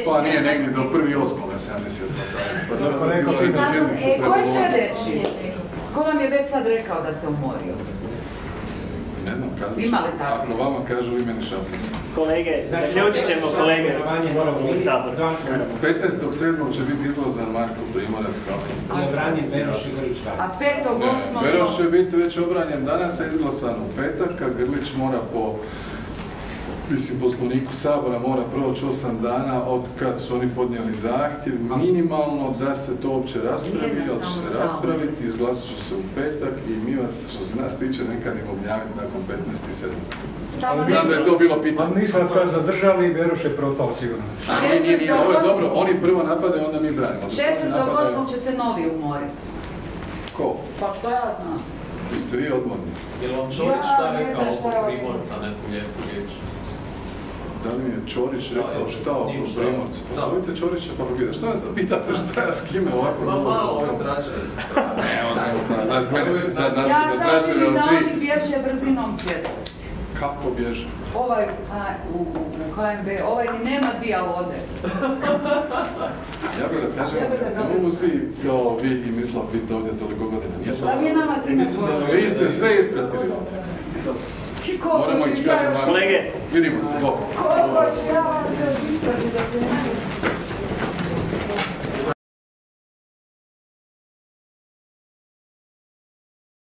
Pa nije negdje do 1.8. se ja mislio to. Pa sad sam izgledao jednu sjednicu pregovoriti. Ko je sljedeći? Ko vam je već sad rekao da se umorio? Ne znam, kazat ću. Ima li tako? Ako vama kažu ime ne šapim. Kolege, zaključit ćemo kolege u Saboru. 15.7. će biti izlazan Marko Primorac kao ministar. A 5.8. Beroš će biti već obranjen danas, a izglasan u petak, a Grlić mora po poslovniku Sabora mora proći 8 dana od kad su oni podnijeli zahtjev, minimalno da se to uopće raspravi, ali će se raspraviti, izglasat će se u petak i mi vas, što se nas tiče, nekad im obnjaviti nakon 15.7. Znam da je to bilo pitanje. Ali nisam sad zadržali i Beroš je propao sigurno. Nije, ovo je dobro, oni prvo napadaju, onda mi branimo. 4.8. će se novi umoriti. Ko? Pa što ja znam? Vi ste vi odmorni. Je li vam Čorić šta rekao oko Primorca, neku lijepu riječ? Da li mi je Čorić rekao šta oko Primorca? Pozovite Čorića pa pogledaj. Šta me sad pitate šta ja s kime ovako? Ma malo on tračere se strane. Mene ste sad našli ja za sam tračere vidim od da svih. oni bježe brzinom svjetlosti. Kako bježe? Ovaj u HNB, ovaj ni nema dijaloge. Ja bih da kažem, ne mogu svi kao vi i mislila biti ovdje toliko godina. Pa vi nama ti ne govorite. Vi ste sve ispratili ovdje. Moramo ići, kažem, kolege, vidimo se, dobro. Koliko ću ja vas ispratiti da se ne